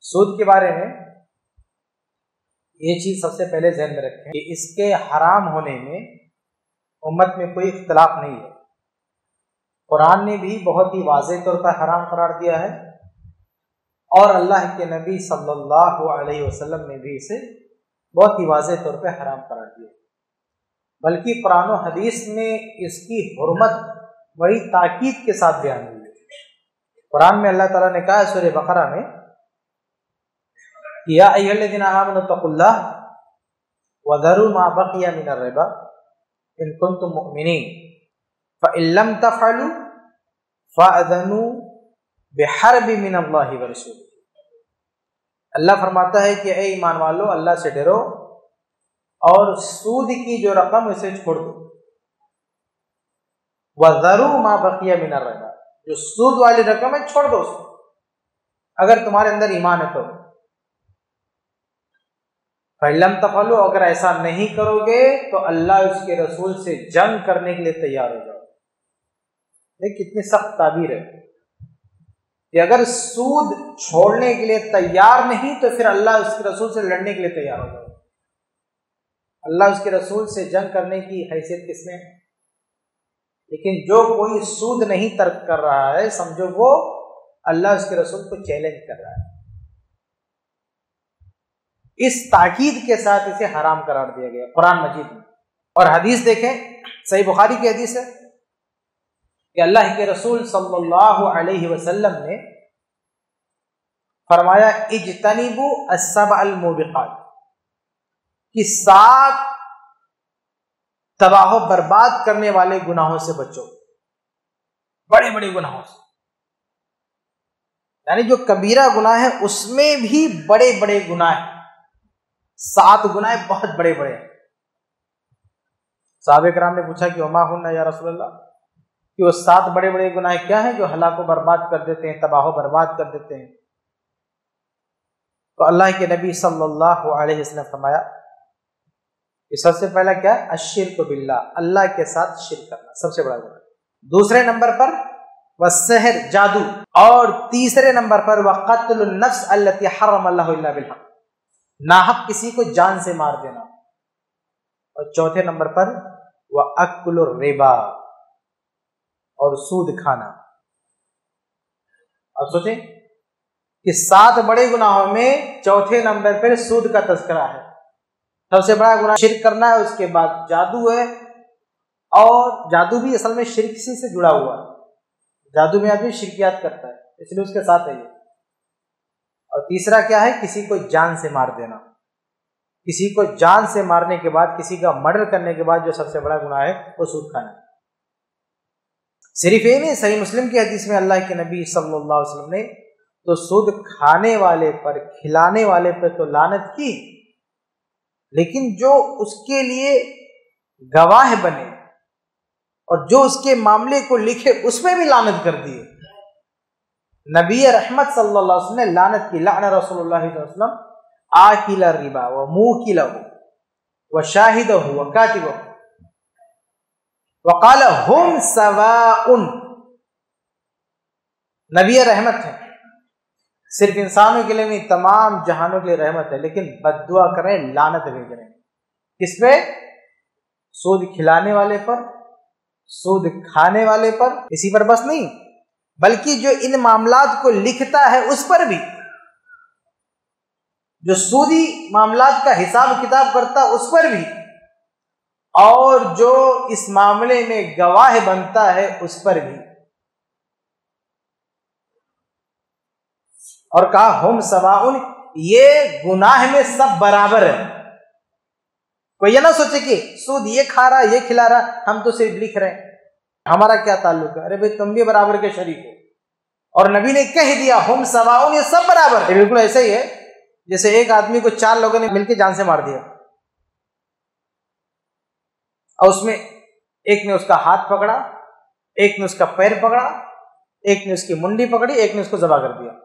سود کے بارے میں یہ چیز سب سے پہلے ذہن میں رکھیں کہ اس کے حرام ہونے میں امت میں کوئی اختلاف نہیں ہے۔ قرآن نے بھی بہت ہی واضح طور پر حرام قرار دیا ہے، اور اللہ کے نبی صلی اللہ علیہ وسلم نے بھی اسے بہت ہی واضح طور پہ حرام قرار دیا، بلکہ قرآن و حدیث میں اس کی حرمت بڑی تاکید کے ساتھ بیان ہوئی ہے۔ قرآن میں اللہ تعالیٰ نے کہا ہے سورہ بقرہ میں، یا ایھا الذین آمنوا اتقوا اللہ وذروا ما بقی من الربا ان کنتم مؤمنین فإن لم تفعلوا فأذنوا بحرب من اللہ ورسولہ۔ اللہ فرماتا ہے کہ اے ایمان والو، اللہ سے ڈرو اور سود کی جو رقم اسے چھوڑ دو، وذروا ما بقی من الربا، جو سود والی رقم ہے چھوڑ دو اس کو، اگر تمہارے اندر ایمان ہے تو۔ فَإِن لَمْ تَفْعَلُوا، اگر ایسا نہیں کرو گے تو اللہ اس کے رسول سے جنگ کرنے کے لیے تیار ہو جاؤ۔ دیکھ کتنی سخت تعبیر ہے کہ اگر سود چھوڑنے کے لیے تیار نہیں تو پھر اللہ اس کے رسول سے لڑنے کے لیے تیار ہو جاؤ۔ اللہ اس کے رسول سے جنگ کرنے کی حیثیت کس میں ہے؟ لیکن جو کوئی سود نہیں ترک کر رہا ہے، سمجھو وہ اللہ اس کے رسول کو چیلنج کر رہا ہے۔ اس تاکید کے ساتھ اسے حرام قرار دیا گیا قرآن مجید میں۔ اور حدیث دیکھیں، صحیح بخاری کی حدیث ہے کہ اللہ کے رسول صلی اللہ علیہ وسلم نے فرمایا اجتنبوا السبع الموبقات، کہ 7 تباہ و برباد کرنے والے گناہوں سے بچو، بڑے بڑے گناہوں سے، یعنی جو کبیرہ گناہ ہے اس میں بھی بڑے بڑے گناہ ہیں۔ 7 گناہ بہت بڑے بڑے ہیں۔ صحابہ کرام نے پوچھا کہ وما ہن یا رسول اللہ، کہ وہ 7 بڑے بڑے گناہ کیا ہیں جو ہلاک و برباد کر دیتے ہیں، تباہ و برباد کر دیتے ہیں؟ تو اللہ کے نبی صلی اللہ علیہ وسلم نے فرمایا کہ سب سے پہلا کیا ہے؟ الشرک باللہ، اللہ کے ساتھ شرک کرنا سب سے بڑا گناہ۔ دوسرے نمبر پر والسحر، جادو، اور تیسرے نمبر پر وقتل النفس التي حرم اللہ الا بالحق، ناحق کسی کو جان سے مار دینا، اور چوتھے نمبر پر وَأَكْلُ الرِّبَا، اور سود کھانا۔ اب سوچیں کہ 7 بڑے گناہوں میں چوتھے نمبر پر سود کا تذکرہ ہے۔ سب سے بڑا گناہ شرک کرنا ہے، اس کے بعد جادو ہے، اور جادو بھی اصل میں شرک سے جڑا ہوا ہے، جادو میں آدمی شرکیات کرتا ہے، اس لیے اس کے ساتھ ہے یہ۔ اور تیسرا کیا ہے؟ کسی کو جان سے مار دینا۔ کسی کو جان سے مارنے کے بعد، کسی کا مرڈر کرنے کے بعد جو سب سے بڑا گناہ ہے وہ سود کھانا۔ صرف یہ نہیں، صحیح مسلم کی حدیث میں اللہ کے نبی صلی اللہ علیہ وسلم نے تو سود کھانے والے پر، کھلانے والے پر تو لعنت کی، لیکن جو اس کے لیے گواہ بنے اور جو اس کے معاملے کو لکھے اس میں بھی لعنت کر دی۔ نبی رحمت صلی اللہ علیہ وسلم نے لعنت کی، لعن رسول اللہ صلی اللہ علیہ وسلم آکل الربا وموکلہ وشاہدہ وکاتبہ وقال ہم سواء۔ نبی رحمت ہے، صرف انسانوں کے لیے نہیں، تمام جہانوں کے لیے رحمت ہے، لیکن بد دعا کریں، لعنت بھیج رہے ہیں کس پہ؟ سود کھلانے والے پر، سود کھانے والے پر۔ اسی پر بس نہیں، بلکہ جو ان معاملات کو لکھتا ہے اس پر بھی، جو سودی معاملات کا حساب کتاب کرتا ہے اس پر بھی، اور جو اس معاملے میں گواہ بنتا ہے اس پر بھی۔ اور کہا ہم سواء، یہ گناہ میں سب برابر ہے۔ کوئی یہ نہ سوچے کہ سود یہ کھا رہا، یہ کھلا رہا، ہم تو صرف لکھ رہے ہیں، ہمارا کیا تعلق ہے؟ ارے بھائی تم بھی برابر کے شریک ہو، اور نبی نے کہہ دیا ہم سواء، یہ سب برابر ہے۔ بالکل ایسا ہی ہے جیسے ایک آدمی کو 4 لوگوں نے مل کے جان سے مار دیا، اور اس میں ایک نے اس کا ہاتھ پکڑا، ایک نے اس کا پیر پکڑا، ایک نے اس کی منڈی پکڑی، ایک نے اس کو ذبح کر دیا،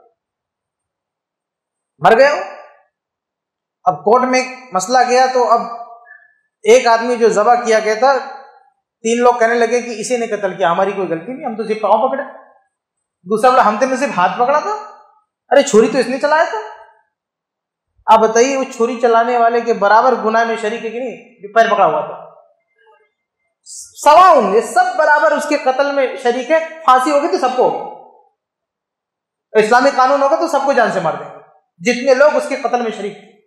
مر گئے ہو۔ اب کورٹ میں مسئلہ گیا تو اب ایک آدمی جو ذبح کیا گیا تھا، 3 لوگ کہنے لگے کہ اسی نے قتل کیا، ہماری کوئی غلطی نہیں، ہم تو صرف پاؤں پکڑے۔ دوسرا بولا ہم نے صرف ہاتھ پکڑا تھا، ارے چھری تو اس نے چلایا تھا۔ آپ بتائیے وہ چھری چلانے والے کے برابر گناہ میں شریک ہے کہ نہیں؟ جو پیر پکڑا ہوا تھا، سوا ہوں گے، سب برابر اس کے قتل میں شریک ہے. پھانسی ہوگی تو سب کو ہوگی، اسلامی قانون ہوگا تو سب کو جان سے مار دیں گے جتنے لوگ اس کے قتل میں شریک تھے.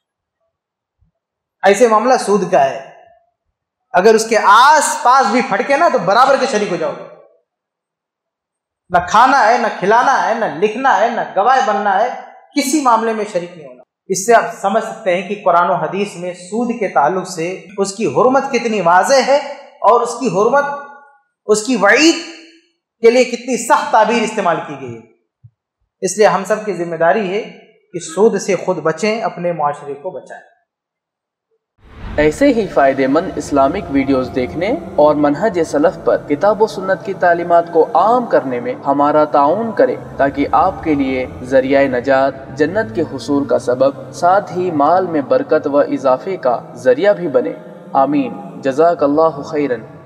ایسے معاملہ سود کا ہے. اگر اس کے آس پاس بھی پھٹکے نا تو برابر کے شریک ہو جاؤ گے. نہ کھانا ہے، نہ کھلانا ہے، نہ لکھنا ہے، نہ گواہ بننا ہے، کسی معاملے میں شریک نہیں ہونا. اس سے آپ سمجھ سکتے ہیں کہ قرآن و حدیث میں سود کے تعلق سے اس کی حرمت کتنی واضح ہے، اور اس کی حرمت، اس کی وعید کے لیے کتنی سخت تعبیر استعمال کی گئی ہے. اس لیے ہم سب کی ذمہ داری ہے کہ سود سے خود بچیں، اپنے معاشرے کو بچائیں. ایسے ہی فائدہ مند اسلامک ویڈیوز دیکھنے اور منہج سلف پر کتاب و سنت کی تعلیمات کو عام کرنے میں ہمارا تعاون کریں، تاکہ آپ کے لیے ذریعہ نجات، جنت کے حصول کا سبب، ساتھ ہی مال میں برکت و اضافے کا ذریعہ بھی بنے. آمین. جزاک اللہ خیرن.